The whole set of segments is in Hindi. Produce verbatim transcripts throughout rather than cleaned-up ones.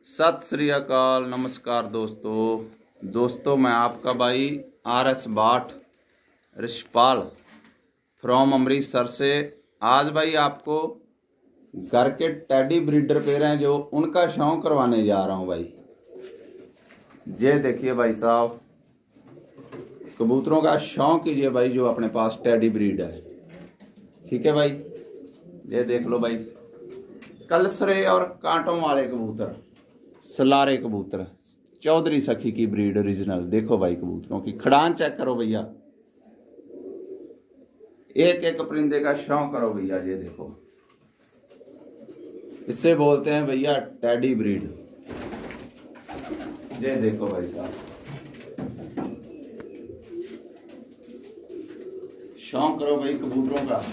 सत श्री अकाल, नमस्कार दोस्तों दोस्तों मैं आपका भाई आर एस बाट रिशपाल फ्रॉम अमृतसर से आज भाई आपको घर के टेडी ब्रीडर पेयर हैं जो उनका शौक करवाने जा रहा हूं भाई। ये देखिए भाई साहब, कबूतरों का शौक कीजिए भाई जो अपने पास टेडी ब्रीड है। ठीक है भाई, ये देख लो भाई, कलसरे और कांटों वाले कबूतर, सलारे कबूतर, चौधरी सखी की ब्रीड ओरिजिनल। देखो भाई कबूतरों की खड़ान चेक करो भैया, एक एक परिंदे का शौक करो भैया। ये देखो, इससे बोलते हैं भैया टेडी ब्रीड। ये देखो भाई साहब, शौक करो भाई कबूतरों का।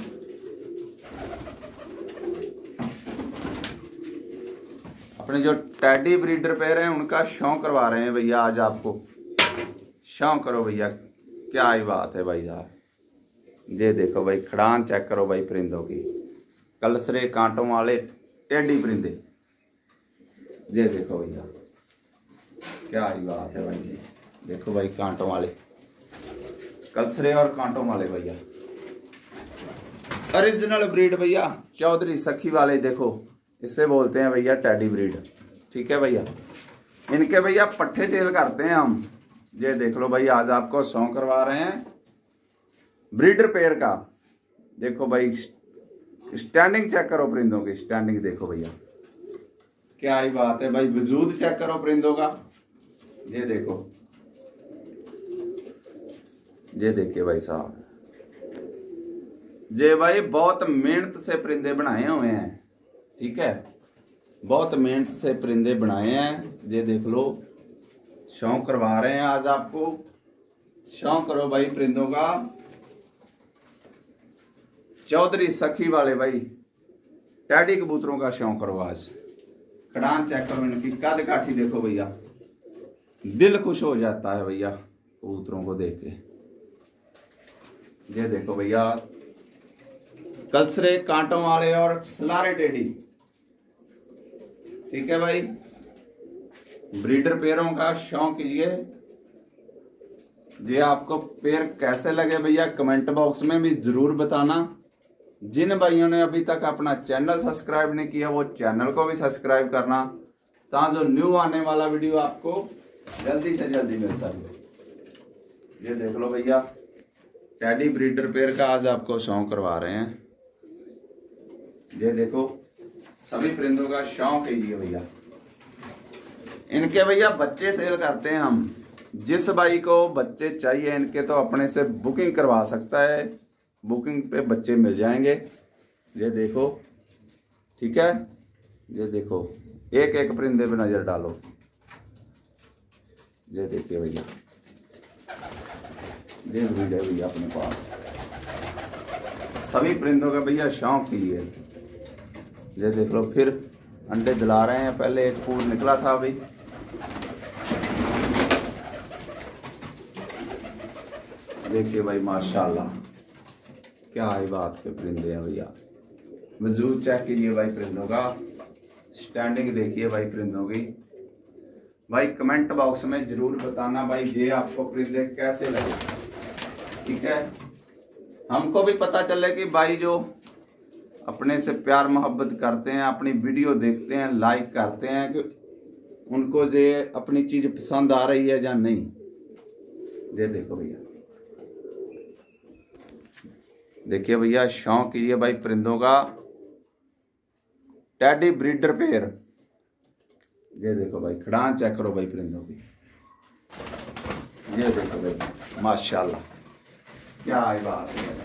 अपने जो टेडी ब्रीडर पेयर हैं उनका शौक करवा रहे हैं भैया आज आपको। शौक करो भैया, क्या ही बात है भाई यार। ये देखो भाई, खड़ान चेक करो भाई परिंदों की, कलसरे कांटों वाले टेडी परिंदे। ये देखो भैया, क्या ही बात है भाई। जी देखो भाई, कांटों वाले कलसरे और कांटों वाले भैया, ओरिजिनल ब्रीड भैया, चौधरी सखी वाले। देखो, इससे बोलते हैं भैया टेडी ब्रीड। ठीक है भैया, इनके भैया पट्ठे सेल करते हैं हम। ये देख लो भाई, आज आपको शौक करवा रहे हैं ब्रीडर पेयर का। देखो भाई, स्टैंडिंग चेक करो परिंदों की, स्टैंडिंग देखो भैया, क्या ही बात है भाई। वजूद चेक करो परिंदों का। ये देखो, ये देखिए भाई साहब, ये भाई बहुत मेहनत से परिंदे बनाए हुए हैं। ठीक है, बहुत मेहनत से परिंदे बनाए हैं। ये देख लो, शौक करवा रहे हैं आज आपको। शौक करो भाई परिंदों का, चौधरी सखी वाले भाई टेडी कबूतरों का शौक करो आज। खड़ान चेक करो इनकी, कद काठी देखो भैया, दिल खुश हो जाता है भैया कबूतरों को देख के। ये देखो भैया, कलसरे कांटों वाले और सलारे टेडी। ठीक है भाई, ब्रीडर पेयरों का शौक कीजिए। ये आपको पेयर कैसे लगे भैया कमेंट बॉक्स में भी जरूर बताना। जिन भाइयों ने अभी तक अपना चैनल सब्सक्राइब नहीं किया वो चैनल को भी सब्सक्राइब करना, ताकि जो न्यू आने वाला वीडियो आपको जल्दी से जल्दी मिल सके। ये देख लो भैया, टेडी ब्रीडर पेयर का आज आपको शौक करवा रहे हैं। ये देखो, सभी परिंदों का शौक है ये भैया। इनके भैया बच्चे सेल करते हैं हम। जिस भाई को बच्चे चाहिए इनके, तो अपने से बुकिंग करवा सकता है, बुकिंग पे बच्चे मिल जाएंगे। ये देखो, ठीक है, ये देखो, एक एक परिंदे पे नजर डालो। ये देखिए भैया, ये ब्रीड है भैया अपने पास। सभी परिंदों का भैया शौक ही है। ये देख लो, फिर अंडे दिला रहे हैं। पहले एक फूल निकला था अभी। देखिए भाई, माशाल्लाह, क्या ही बात के परिंदे हैं भैया। वजूद चेक कीजिए भाई परिंदों का, स्टैंडिंग देखिए भाई परिंदों की। भाई कमेंट बॉक्स में जरूर बताना भाई ये आपको परिंदे कैसे लगे। ठीक है, हमको भी पता चले कि भाई जो अपने से प्यार मोहब्बत करते हैं, अपनी वीडियो देखते हैं, लाइक करते हैं, कि उनको ये अपनी चीज पसंद आ रही है या नहीं। ये देखो भैया, देखिए भैया, शौक कीजिए भाई परिंदों का, टेडी ब्रीडर पेयर। ये देखो भाई, खड़ान चेक करो भाई परिंदों की। ये देखो भाई, माशाल्लाह, क्या है बात है।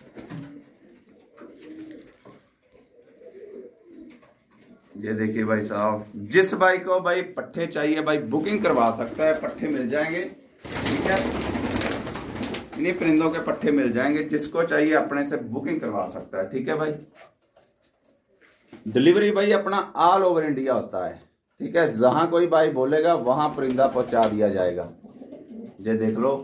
ये देखिए भाई साहब, जिस भाई को भाई पट्ठे चाहिए भाई बुकिंग करवा सकता है, पट्ठे मिल जाएंगे। ठीक है, इन्हीं परिंदों के पट्ठे मिल जाएंगे। जिसको चाहिए अपने से बुकिंग करवा सकता है। ठीक है भाई, डिलीवरी भाई अपना ऑल ओवर इंडिया होता है। ठीक है, जहां कोई भाई बोलेगा वहां परिंदा पहुंचा दिया जाएगा। ये देख लो,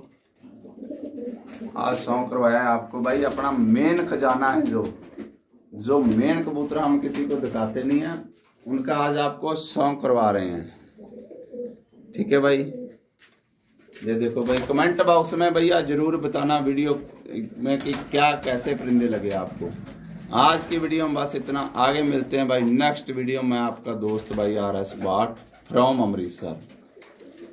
आज शौक करवाया है आपको भाई। अपना मेन खजाना है, जो जो मेन कबूतर हम किसी को दिखाते नहीं है, उनका आज आपको सॉन्ग करवा रहे हैं। ठीक है भाई, ये देखो भाई, कमेंट बॉक्स में भैया जरूर बताना वीडियो में कि क्या कैसे परिंदे लगे आपको। आज की वीडियो में बस इतना, आगे मिलते हैं भाई नेक्स्ट वीडियो में। आपका दोस्त भाई R S Bhat from Amritsar.